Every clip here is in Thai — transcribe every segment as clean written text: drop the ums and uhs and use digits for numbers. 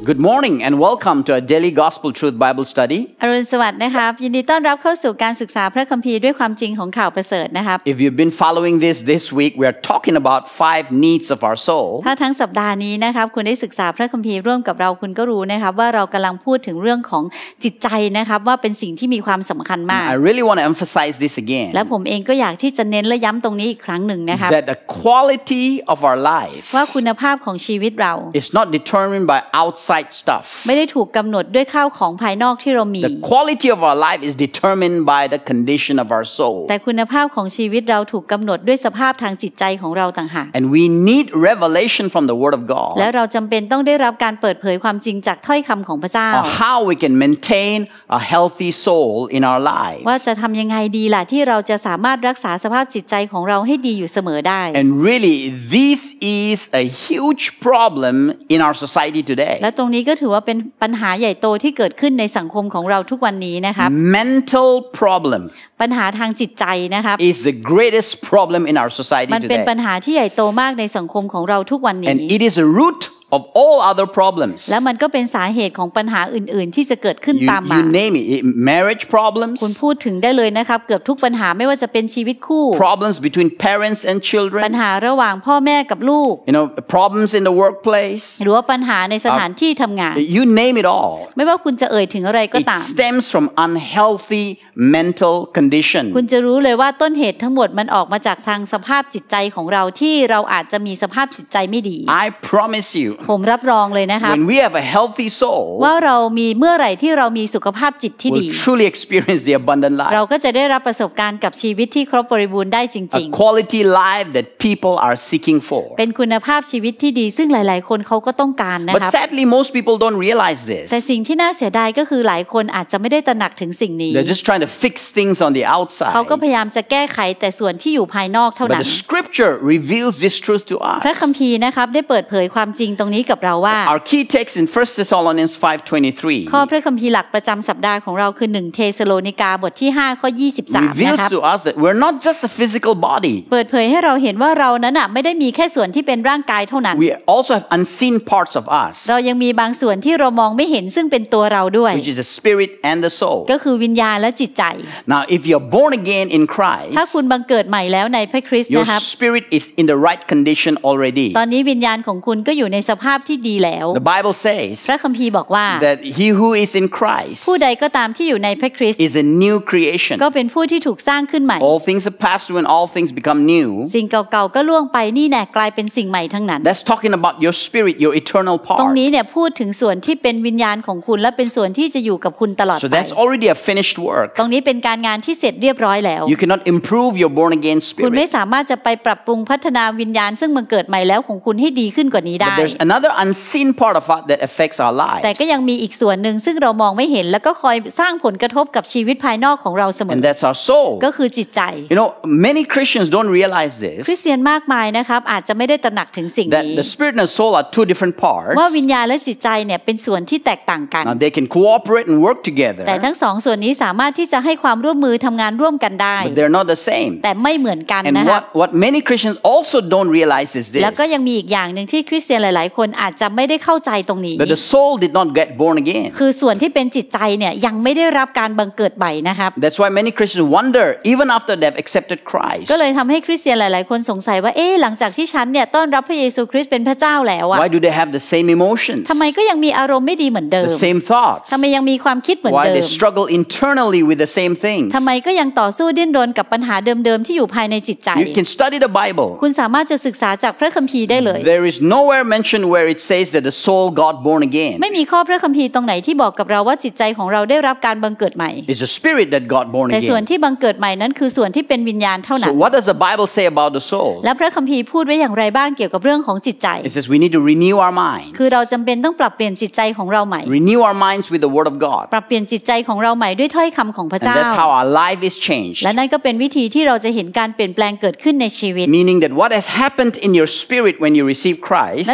Good morning and welcome to a daily Gospel Truth Bible Study. อรุณสวัสดิ์นะครับยินดีต้อนรับเข้าสู่การศึกษาพระคัมภีร์ด้วยความจริงของข่าวประเสริฐนะครับ If you've been following this week, we are talking about 5 needs of our soul. ถ้าทั้งสัปดาห์นี้นะครับคุณได้ศึกษาพระคัมภีร์ร่วมกับเราคุณก็รู้นะครับว่าเรากำลังพูดถึงเรื่องของจิตใจนะครับว่าเป็นสิ่งที่มีความสำคัญมาก I really want to emphasize this again. และผมเองก็อยากที่จะเน้นและย้ำตรงนี้อีกครั้งหนึ่งนะครับ That the quality of our life ว่าคุณภาพของชีวิตเรา is not determined by outside stuff. ไม่ได้ถูกกำหนดด้วยข้าวของภายนอกที่เรามี The quality of our life is determined by the condition of our soul. แต่คุณภาพของชีวิตเราถูกกำหนดด้วยสภาพทางจิตใจของเราต่างหาก And we need revelation from the Word of God. และเราจำเป็นต้องได้รับการเปิดเผยความจริงจากถ้อยคำของพระเจ้า How we can maintain a healthy soul in our lives. ว่าจะทำยังไงดีล่ะที่เราจะสามารถรักษาสภาพจิตใจของเราให้ดีอยู่เสมอได้ And really this is a huge problem in our society today. และตรงนี้ก็ถือว่าเป็นปัญหาใหญ่โตที่เกิดขึ้นในสังคมของเราทุกวันนี้นะครับ Mental problem ปัญหาทางจิตใจนะครับ is the greatest problem in our society มันเป็นปัญ today. หาที่ใหญ่โตมากในสังคมของเราทุกวันนี้ And it is a root of all other problems. และมันก็เป็นสาเหตุของปัญหาอื่นๆที่จะเกิดขึ้นตามมา You name it, marriage problems, คุณพูดถึงได้เลยนะครับเกือบทุกปัญหาไม่ว่าจะเป็นชีวิตคู่ problems between parents and ปัญ children, หาระหว่างพ่อแม่กับลูก problems in the workplace. หรือว่าปัญหาในสถานที่ทำงาน You name it all. ไม่ว่าคุณจะเอ่ยถึงอะไรก็ It ตาม stems from unhealthy mental condition. คุณจะรู้เลยว่าต้นเหตุทั้งหมดมันออกมาจากทางสภาพจิตใจของเราที่เราอาจจะมีสภาพจิตใจไม่ดี I promise you, ผมรับรองเลยนะครับ when we have a healthy soul, ว่าเรามีเมื่อไหร่ที่เรามีสุขภาพจิตที่ดี we'll truly experience the abundant เรา life. ก็จะได้รับประสบการณ์กับชีวิตที่ครบบริบูรณ์ได้จริง A quality life that people are seeking for. ๆเป็นคุณภาพชีวิตที่ดีซึ่งหลายๆคนเขาก็ต้องการนะ But ครับ sadly, most people don't realize this. แต่สิ่งที่น่าเสียดายก็คือหลายคนอาจจะไม่ได้ตระหนักถึงสิ่งนี้ They're just trying to fix things on the เขา outside. ก็พยายามจะแก้ไขแต่ส่วนที่อยู่ภายนอกเท่า But นั้น the scripture reveals this truth to พระคัม us. ภีร์นะครับได้เปิดเผยความจริงตรงนี้กับเราว่า Our key text in 1 Thessalonians 5:23 ข้อพระคัมภีร์หลักประจำสัปดาห์ของเราคือ1เทสโลนิกาบทที่5ข้อ23 reveals นะครับ to us that we're not just a physical body. เปิดเผยให้เราเห็นว่าเรานั้นน่ะไม่ได้มีแค่ส่วนที่เป็นร่างกายเท่านั้น We also have unseen parts of us, เรายังมีบางส่วนที่เรามองไม่เห็นซึ่งเป็นตัวเราด้วย which is the spirit and the soul. ก็คือวิญญาณและจิตใจ Now, if you're born again in ถ้า Christ, คุณบังเกิดใหม่แล้วในพระคริสต์ your นะครับ spirit is in the right condition already. ตอนนี้วิญญาณของคุณก็อยู่ในสภาพที่ดีแล้ว The Bible says พระคัมภีร์บอกว่า that he who is in Christ ผู้ใดก็ตามที่อยู่ในพระคริสต์ is a new creation. ก็เป็นผู้ที่ถูกสร้างขึ้นใหม่ All things have passed away and all things become new. สิ่งเก่าๆก็ล่วงไปนี่แน่กลายเป็นสิ่งใหม่ทั้งนั้น That's talking about your spirit, your eternal ตรง part. นี้เนี่ยพูดถึงส่วนที่เป็นวิญญาณของคุณและเป็นส่วนที่จะอยู่กับคุณตลอด So ไป that's already a finished work. ตรงนี้เป็นการงานที่เสร็จเรียบร้อยแล้ว You cannot improve your born again คุณไม่ spirit. สามารถจะไปปรับปรุงพัฒนาวิญญาณซึ่งมันเกิดใหม่แล้วของคุณให้ดีขึ้นกว่านี้ได้ But there's another unseen part of us that affects our แต่ lives. ก็ยังมีอีกส่วนหนึ่งซึ่งเรามองไม่เห็นแล้วก็คอยสร้างผลกระทบกับชีวิตภายนอกของเราเสมอ And that's our soul. ก็คือจิตใจ Many Christians don't realize คริส this, เตียนมากมายนะครับอาจจะไม่ได้ตระหนักถึงสิ่ง that นี้ the spirit and the soul are two different ว่าวิญ parts. ญาณและจิตใจเนี่ยเป็นส่วนที่แตกต่างกัน Now they can cooperate and work แต่ together, ทั้งสองส่วนนี้สามารถที่จะให้ความร่วมมือทำงานร่วมกันได้ but they're not the same. แต่ไม่เหมือนกัน And นะครับ what many Christians also don't realize is แล้วก็ this, ยังมีอีกอย่างหนึ่งที่คริสเตียนหลายๆคนอาจจะไม่ได้เข้าใจตรงนี้ that the soul did not get born again. คือส่วนที่เป็นจิตใจเนี่ยยังไม่ได้รับการบังเกิดใหม่นะครับ That's why many Christians wonder, even after they've accepted Christ, ก็เลยทำให้คริสเตียนหลายๆคนสงสัยว่าหลังจากที่ฉันเนี่ยต้อนรับพระเยซูคริสต์เป็นพระเจ้าแล้วอะ why do they have the same emotions, ทำไมก็ยังมีอารมณ์ไม่ดีเหมือนเดิม the same thoughts, ทำไมยังมีความคิดเหมือน why เดิ they ม struggle internally with the same things. ทำไมก็ยังต่อสู้ดิ้นรนกับปัญหาเดิมๆที่อยู่ภายในจิตใจ You can study the Bible. คุณสามารถจะศึกษาจากพระคัมภีร์ได้เลย There is nowhere mentioned where it says that the soul got born again. ไม่มีข้อพระคัมภีร์ตรงไหนที่บอกกับเราว่าจิตใจของเราได้รับการบังเกิดใหม่ It's the spirit that got born แต่ส่วน again. ที่บังเกิดใหม่นั้นคือส่วนที่เป็นวิญญาณเท่านั้ So น what does the Bible say about the soul? และพระคัมภีร์พูดไว้อย่างไรบ้างเกี่ยวกับเรื่องของจิตใจ It says we need to renew our minds. คือเราจำเป็นต้องปรับเปลี่ยนจิตใจของเราใหม่ Renew our minds with the Word of God. ปรับเปลี่ยนจิตใจของเราใหม่ด้วยถ้อยคำของพระ And เจ้า that's how our life is changed. และนั่นก็เป็นวิธีที่เราจะเห็นการเปลี่ยนแปลงเกิดขึ้นในชีวิต Meaning that what has happened in your spirit when you receive Christ นั่นหมายความ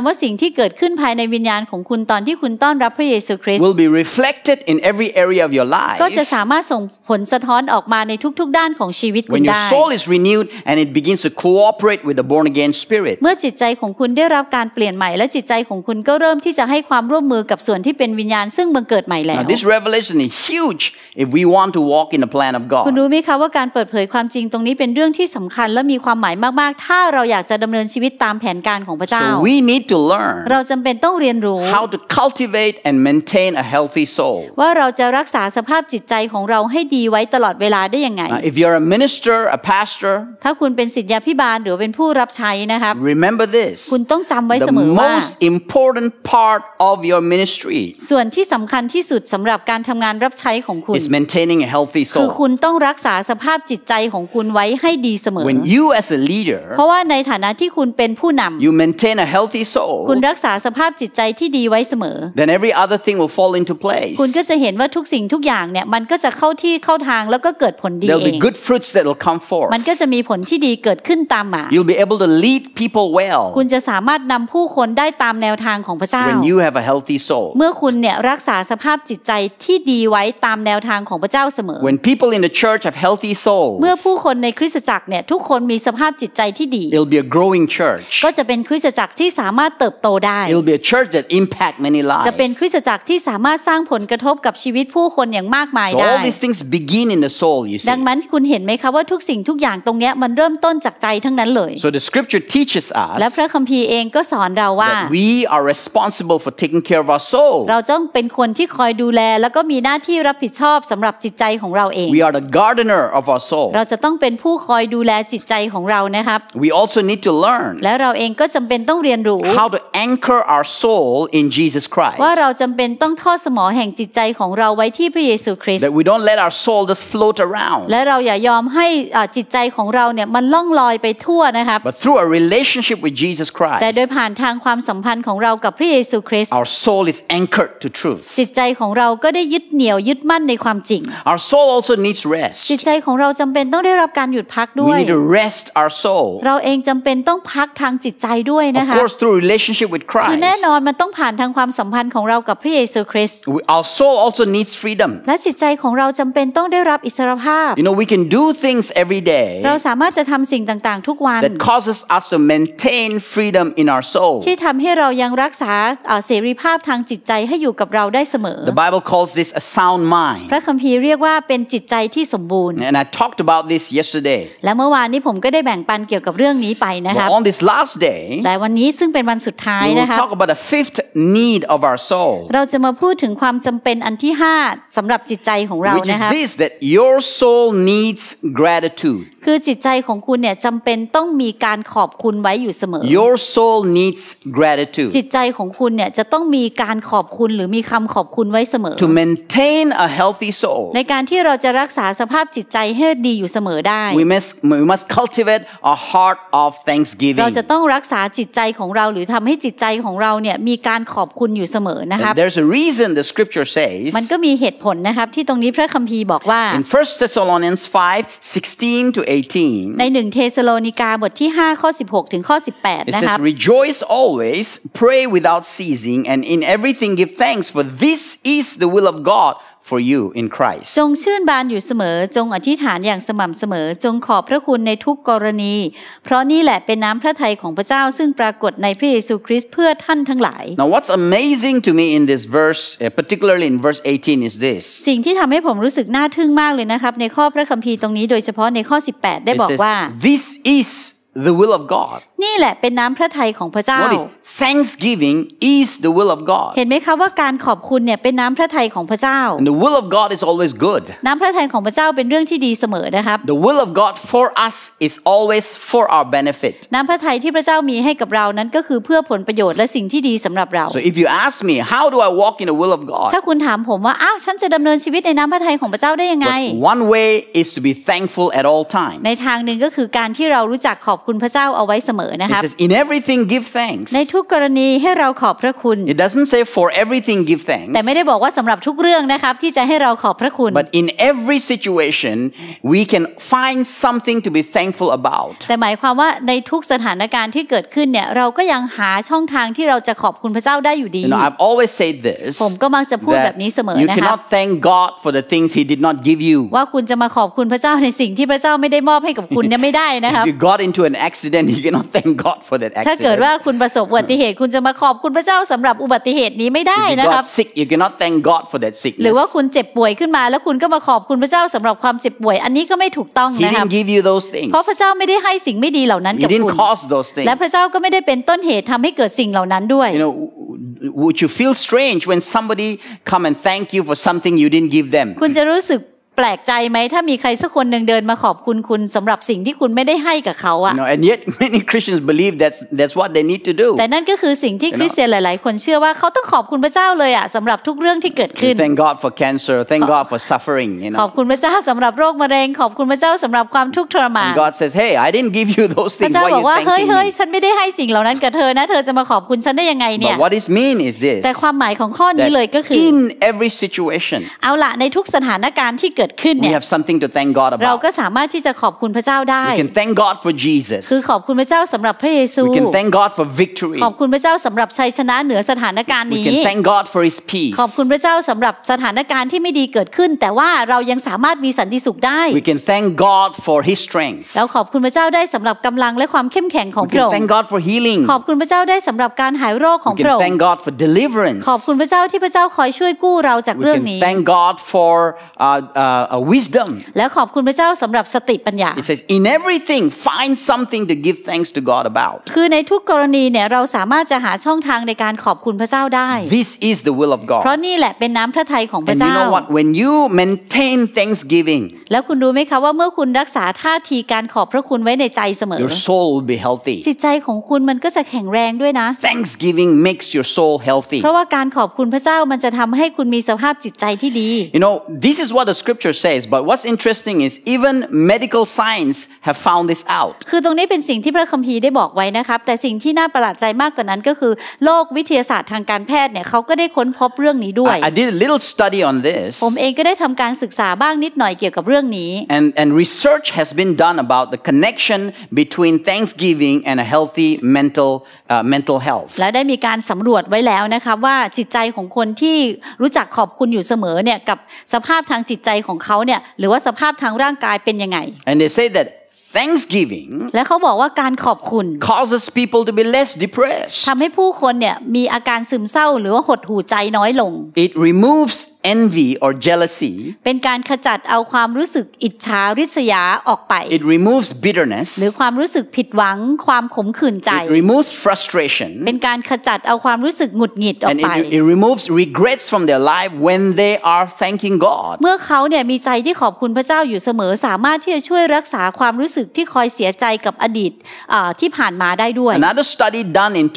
ความว่าสิ่งที่เกิดขึ้นภายในวิญญาณของคุณตอนที่คุณต้อนรับพระเยซูคริสต์ will be reflected in every area of your life ก็จะสามารถส่งผลสะท้อนออกมาในทุกๆด้านของชีวิตคุณ when ได้ your soul is renewed and it begins to cooperate with the born again spirit เมื่อจิตใจของคุณได้รับการเปลี่ยนใหม่และจิตใจของคุณก็เริ่มที่จะให้ความร่วมมือกับส่วนที่เป็นวิญญาณซึ่งบังเกิดใหม่แล้ว Now this revelation is huge if we want to walk in the plan of God คุณรู้ไหมคะว่าการเปิดเผยความจริงตรงนี้เป็นเรื่องที่สำคัญและมีความหมายมากๆถ้าเราอยากจะดำเนินชีวิตตามแผนการของพระเจ้า so we need to learn เราจำเป็นต้องเรียนรู้ how to cultivate and maintain a healthy soul ว่าเราจะรักษาสภาพจิตใจของเราให้ดีไว้ตลอดเวลาได้ยังไง if you're a minister a pastor ถ้าคุณเป็นศิษยาภิบาลหรือเป็นผู้รับใช้นะครับ remember this คุณต้องจำไว้เส the มอว่า most important part of your ministry ส่วนที่สำคัญที่สุดสำหรับการทำงานรับใช้ของคุณ is maintaining a healthy คือ soul คุณต้องรักษาสภาพจิตใจของคุณไว้ให้ดีเสมอ when you as a leader เพราะว่าในฐานะที่คุณเป็นผู้นำ you maintain a healthy soul คุณรักษาสภาพจิตใจที่ดีไว้เสมอ then every other thing will fall into place คุณก็จะเห็นว่าทุกสิ่งทุกอย่างเนี่ยมันก็จะเข้าที่เข้าทางแล้วก็เกิดผลดี there'll เอ be ง good fruits that will come forth มันก็จะมีผลที่ดีเกิดขึ้นตามมา you'll be able to lead people well คุณจะสามารถนำผู้คนได้ตามแนวทางของพระเจ้า when you have a healthy soul เมื่อคุณเนี่ยรักษาสภาพจิตใจที่ดีไว้ตามแนวทางของพระเจ้าเสมอ when people in the church have healthy souls เมื่อผู้คนในคริสตจักรเนี่ยทุกคนมีสภาพจิตใจที่ดี it'll be a growing church ก็จะเป็นคริสตจักรที่สามารถเติบโตได้ it'll be a church that impact many lives จะเป็นคริสตจักรที่สามารถสร้างผลกระทบกับชีวิตผู้คนอย่างมากมาย so ได้ all these things begin in the soul you ดัง see นั้นคุณเห็นไหมคะว่าทุกสิ่งทุกอย่างตรงเนี้ยมันเริ่มต้นจากใจทั้งนั้นเลย so the scripture teaches และ us พระคัมภีร์เองก็สอนเราว่า that we are responsible for taking care of our soul เราต้องเป็นคนที่คอยดูแลแล้วก็มีหน้าที่รับผิดชอบสำหรับจิตใจของเราเอง we are the gardener of our soul เราจะต้องเป็นผู้คอยดูแลจิตใจของเรานะครับ we also need to learn และเราเองก็จำเป็นต้องเรียนรู้ how to anchor our soul in Jesus Christ ว่าเราจำเป็นต้องทอดสมอแห่งจิตใจของเราไว้ที่พระเยซูคริสต์ that we don't let our soul just float around และเราอย่ายอมให้จิตใจของเราเนี่ยมันล่องลอยไปทั่วนะครับ but through a relationship with Jesus แต่โดย Christ ผ่านทางความสัมพันธ์ของเรากับพระเยซูคริสต์ our soul is anchored to truth จิตใจของเราก็ได้ยึดเหนี่ยวยึดมั่นในความจริง our soul also needs rest จิตใจของเราจำเป็นต้องได้รับการหยุดพักด้ว we ย need to rest our soul เราเองจำเป็นต้องพักทางจิตใจด้วยนะ of คะ course through relationship with คือแน่ Christ นอนมันต้องผ่านทางความสัมพันธ์ของเรากับพระเยซูคริสต์ our soul also needs freedom และจิตใจของเราจำเป็นต้องได้รับอิสรภาพ you know we can do things every day เราสามารถจะทำสิ่งต่างๆทุกวัน that causes us to maintain freedom in our soul ที่ทำให้เรายังรักษาเสรีภาพทางจิตใจให้อยู่กับเราได้เสมอ the Bible calls this a sound mind พระคัมภีร์เรียกว่าเป็นจิตใจที่สมบูรณ์ and I talked about this yesterday และเมื่อวานนี้ผมก็ได้แบ่งปันเกี่ยวกับเรื่องนี้ไปนะครับ but on this last day แต่วันนี้ซึ่งเป็นวันสุดท้าย we will นะคะ talk about the fifth need of our soul เราจะมาพูดถึงความจำเป็นอันที่5สำหรับจิตใจของเรา which นะ is ครับ this that your soul needs gratitude คือจิตใจของคุณเนี่ยจำเป็นต้องมีการขอบคุณไว้อยู่เสมอ your soul needs gratitude จิตใจของคุณเนี่ยจะต้องมีการขอบคุณหรือมีคำขอบคุณไว้เสมอ to maintain a healthy soul ในการที่เราจะรักษาสภาพจิตใจให้ดีอยู่เสมอได้ we must cultivate a heart of thanksgiving เราจะต้องรักษาจิตใจของเราหรือทำให้จิตใจของเราเนี่ยมีการขอบคุณอยู่เสมอนะครับ there's a reason the scripture says มันก็มีเหตุผลนะครับที่ตรงนี้พระคัมภีร์บอกว่า in 1 Thessalonians 5:16 to 18 ใน1เธสโลนิกาบทที่5ข้อ16ถึงข้อ18 it นะค says รับ rejoice always pray without ceasing and in everything give thanks for this is the will of God for you in Christ จงชื่นบานอยู่เสมอจงอธิษฐานอย่างสม่ำเสมอจงขอบพระคุณในทุกกรณีเพราะนี่แหละเป็นน้ำพระทัยของพระเจ้าซึ่งปรากฏในพระเยซูคริสต์เพื่อท่านทั้งหลาย now what's amazing to me in this verse particularly in verse 18 is this สิ่งที่ทำให้ผมรู้สึกน่าทึ่งมากเลยนะครับในข้อพระคัมภีร์ตรงนี้โดยเฉพาะในข้อ18ได้บอกว่า this is the will of God นี่แหละเป็นน้ำพระทัยของพระเจ้า what is thanksgiving is the will of God เห็นไหมคะว่าการขอบคุณเนี่ยเป็นน้ำพระทัยของพระเจ้า and the will of God is always good น้ำพระทัยของพระเจ้าเป็นเรื่องที่ดีเสมอนะครับ the will of God for us is always for our benefit น้ำพระทัยที่พระเจ้ามีให้กับเรานั้นก็คือเพื่อผลประโยชน์และสิ่งที่ดีสำหรับเรา so if you ask me how do I walk in the will of God ถ้าคุณถามผมว่าอ้าวฉันจะดำเนินชีวิตในน้ำพระทัยของพระเจ้าได้ยังไง one way is to be thankful at all times ในทางหนึ่งก็คือการที่เรารู้จักขอบคุณพระเจ้าเอาไว้เสมอนะครับ It says, in everything give thanks. ในทุกกรณีให้เราขอบพระคุณ It doesn't say for everything give thanks. แต่ไม่ได้บอกว่าสำหรับทุกเรื่องนะครับที่จะให้เราขอบพระคุณ But in every situation, we can find something to be thankful about. แต่หมายความว่าในทุกสถานการณ์ที่เกิดขึ้นเนี่ยเราก็ยังหาช่องทางที่เราจะขอบคุณพระเจ้าได้อยู่ดี I've always said this. ผมก็มักจะพูดแบบนี้เสมอ You นะครับ cannot thank God for the things He did not give you. ว่าคุณจะมาขอบคุณพระเจ้าในสิ่งที่พระเจ้าไม่ได้มอบให้กับคุณเนี่ยไม่ได้นะครับ If you got into an accident, you cannot thank God for that ถ้าเกิด accident. ว่าคุณประสบอุบัติเหตุคุณจะมาขอบคุณพระเจ้าสำหรับอุบัติเหตุนี้ไม่ได้ If you นะครับ got sick, you cannot thank God for that หรือว่า sickness. คุณเจ็บป่วยขึ้นมาแล้วคุณก็มาขอบคุณพระเจ้าสำหรับความเจ็บป่วยอันนี้ก็ไม่ถูกต้อง He นะครับ didn't give you those things. เพราะพระเจ้าไม่ได้ให้สิ่งไม่ดีเหล่านั้น He กับ didn't คุณ cause those things. และพระเจ้าก็ไม่ได้เป็นต้นเหตุทำให้เกิดสิ่งเหล่านั้นด้วย Would you feel strange when somebody come and thank you for something you didn't give them? คุณจะรู้สึกแปลกใจไหมถ้ามีใครสักคนหนึ่งเดินมาขอบคุณคุณสำหรับสิ่งที่คุณไม่ได้ให้กับเขาอะ And yet many Christians believe that's what they need to do. แต่นั่นก็คือสิ่งที่คริสเตียนหลายๆคนเชื่อว่าเขาต้องขอบคุณพระเจ้าเลยอะสำหรับทุกเรื่องที่เกิดขึ้น Thank God for cancer. Thank God for suffering. ขอบคุณพระเจ้าสำหรับโรคมะเร็งขอบคุณพระเจ้าสำหรับความทุกข์ทรมาน And God says, "Hey, I didn't give you those พระ things. เจ้า Why บ are อก you ว่าเฮ้ย thanking me?" ฉันไม่ได้ให้สิ่งเหล่านั้นกับเธอนะเธอจะมาขอบคุณฉันได้ยังไงเนี่ย But what it means is this: แต่ความหมายของข้อนี้เลยก็คือ in every situation, เอาละในทุกสถานการณ์ที่เกิดขึ้น we เนี่ย have something to thank God เรา about. ก็สามารถที่จะขอบคุณพระเจ้าได้ We can thank God for Jesus. คือขอบคุณพระเจ้าสำหรับพระเยซู We can thank God for victory. ขอบคุณพระเจ้าสำหรับชัยชนะเหนือสถานการณ์ We นี้ can thank God for His peace. ขอบคุณพระเจ้าสำหรับสถานการณ์ที่ไม่ดีเกิดขึ้น แต่ว่าเรายังสามารถมีสันติสุขได้ We can thank God for His strength. เราขอบคุณพระเจ้าได้สำหรับกำลังและความเข้มแข็งของ We พระ can องค์ thank God for healing. ขอบคุณพระเจ้าได้สำหรับการหายโรคของ We พระ can องค์ thank God for deliverance. ขอบคุณพระเจ้าที่พระเจ้าคอยช่วยกู้เราจาก We เรื่อง can นี้ thank God for wisdom. และขอบคุณพระเจ้าสำหรับสติปัญญา It says, in everything, find something to give thanks to God about. คือในทุกกรณีเนี่ยเราสามารถจะหาช่องทางในการขอบคุณพระเจ้าได้ This is the will of เพราะ God. นี่แหละเป็นน้ำพระทัยของพระ And you เจ้า know what? When you maintain thanksgiving, แล้วคุณรู้ไหมคะว่าเมื่อคุณรักษาท่าทีการขอบพระคุณไว้ในใจเสมอ your soul will be healthy. จิตใจของคุณมันก็จะแข็งแรงด้วยนะ Thanksgiving makes your soul healthy. เพราะว่าการขอบคุณพระเจ้ามันจะทำให้คุณมีสภาพจิตใจที่ดี This is what the scripture says, but what's interesting is even medical science have found this out. คือตรงนี้เป็นสิ่งที่พระคัมภีร์ได้บอกไว้นะครับแต่สิ่งที่น่าประหลาดใจมากกว่านั้นก็คือโลกวิทยาศาสตร์ทางการแพทย์เนี่ยเขาก็ได้ค้นพบเรื่องนี้ด้วย I did a little study on this. ผมเองก็ได้ทำการศึกษาบ้างนิดหน่อยเกี่ยวกับเรื่องนี้ And research has been done about the connection between Thanksgiving and a healthy mental health. และได้มีการสำรวจไว้แล้วนะคะว่าจิตใจของคนที่รู้จักขอบคุณอยู่เสมอเนี่ยกับสภาพทางจิตใจของเขาเนี่ยหรือว่าสภาพทางร่างกายเป็นยังไง And they say that Thanksgiving และเขาบอกว่าการขอบคุณ causes people to be less depressed. ทำให้ผู้คนเนี่ยมีอาการซึมเศร้าหรือว่าหดหู่ใจน้อยลง It removes envy or jealousy. เป็นการขจัดเอาความรู้สึกอิจฉาริษยาออกไป It removes bitterness. หรือความรู้สึกผิดหวังความขมขื่นใจ It removes frustration. เป็นการขจัดเอาความรู้สึกหงุดหงิดออก And ไป it removes regrets from their life when they are thanking God. เมื่อเขาเนี่ยมีใจที่ขอบคุณพระเจ้าอยู่เสมอสามารถที่จะช่วยรักษาความรู้สึกที่คอยเสียใจกับอดีตที่ผ่านมาได้ด้วย Another study done in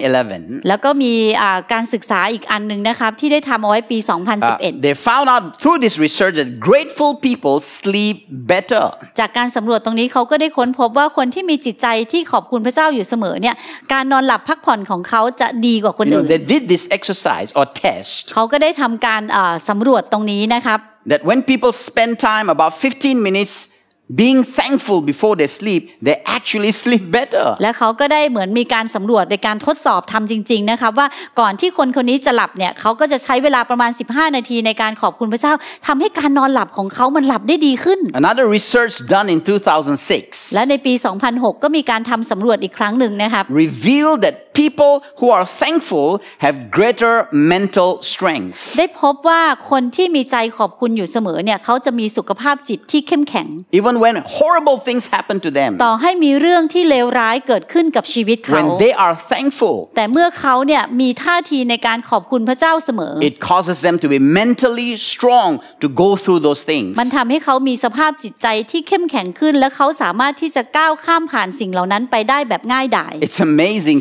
2011. แล้วก็มีการศึกษาอีกอันนึงนะครับที่ได้ทำเอาไว้ปี 2011 They found out through this research that grateful people sleep better. จากการสำรวจตรงนี้เขาก็ได้ค้นพบว่าคนที่มีจิตใจที่ขอบคุณพระเจ้าอยู่เสมอเนี่ยการนอนหลับพักผ่อนของเขาจะดีกว่าคนอื่น They did this exercise or test. เขาก็ได้ทำการสำรวจตรงนี้นะครับ That when people spend time about 15 minutes being thankful before they sleep, they actually sleep better. และเขาก็ได้เหมือนมีการสำรวจในการทดสอบทำจริงๆนะครับว่าก่อนที่คนคนนี้จะหลับเนี่ยเขาก็จะใช้เวลาประมาณ15นาทีในการขอบคุณพระเจ้าทำให้การนอนหลับของเขามันหลับได้ดีขึ้น Another research done in 2006 และในปี 2006 ก็มีการทำสำรวจอีกครั้งหนึ่งนะครับ revealed that people who are thankful have greater mental strength. ได้พบว่าคนที่มีใจขอบคุณอยู่เสมอเนี่ยเขาจะมีสุขภาพจิตที่เข้มแข็ง Even when horrible things happen to them, ต่อให้มีเรื่องที่เลวร้ายเกิดขึ้นกับชีวิตเขา when they are thankful, แต่เมื่อเขาเนี่ยมีท่าทีในการขอบคุณพระเจ้าเสมอ it causes them to be mentally strong to go through those things. มันทำให้เขามีสภาพจิตใจที่เข้มแข็งขึ้นและเขาสามารถที่จะก้าวข้ามผ่านสิ่งเหล่านั้นไปได้แบบง่ายดาย It's amazing to me.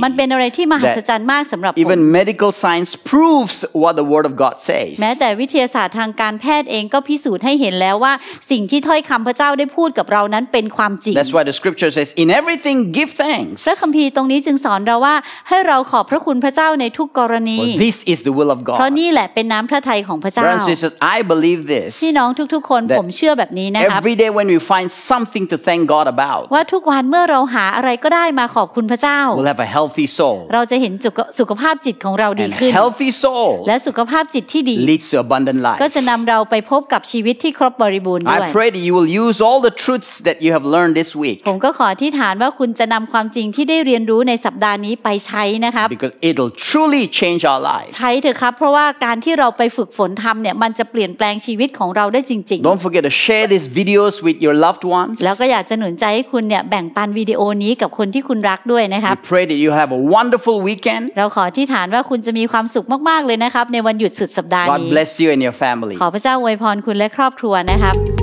มันเป็นอะไรที่มหัศจรรย์มากสำหรับผม Even medical science proves what the Word of God says. แม้แต่วิทยาศาสตร์ทางการแพทย์เองก็พิสูจน์ให้เห็นแล้วว่าสิ่งที่ถ้อยคำพระเจ้าได้พูดกับเรานั้นเป็นความจริง That's why the scripture says, in everything give thanks. พระคัมภีร์ตรงนี้จึงสอนเราว่าให้เราขอบพระคุณพระเจ้าในทุกกรณี For this is the will of เพราะ God. นี่แหละเป็นน้ำพระทัยของพระเจ้า Brothers and sisters, I believe this. พี่น้องทุกๆคนผมเชื่อแบบนี้นะครับ Every day when we find something to thank God about, ว่าทุกวันเมื่อเราหาอะไรก็ได้มาขอบคุณพระเจ้า we'll have a healthy soul. เราจะเห็นสุขภาพจิตของเราดี And ขึ้น healthy soul และสุขภาพจิตที่ดี leads to abundant ก็ life. จะนำเราไปพบกับชีวิตที่ครบบริบูรณ์ด้วย I pray that you will use all the truths that you have learned this week, ผมก็ขอที่ฐานว่าคุณจะนำความจริงที่ได้เรียนรู้ในสัปดาห์นี้ไปใช้นะครับ because it'll truly change our lives. ใช้เถอะครับเพราะว่าการที่เราไปฝึกฝนทำเนี่ยมันจะเปลี่ยนแปลงชีวิตของเราได้จริง Don't forget to share these videos with your loved ones. ๆแล้วก็อยากจะหนุนใจให้คุณเนี่ยแบ่งปันวิดีโอนี้กับคนที่คุณรักด้วยนะครับ We pray that you have a wonderful weekend. เราขอที่ฐานว่าคุณจะมีความสุขมากๆเลยนะครับในวันหยุดสุดสัปดาห์ God นี้ bless you and your family. ขอพระเจ้าอวยพรคุณและครอบครัวนะครับ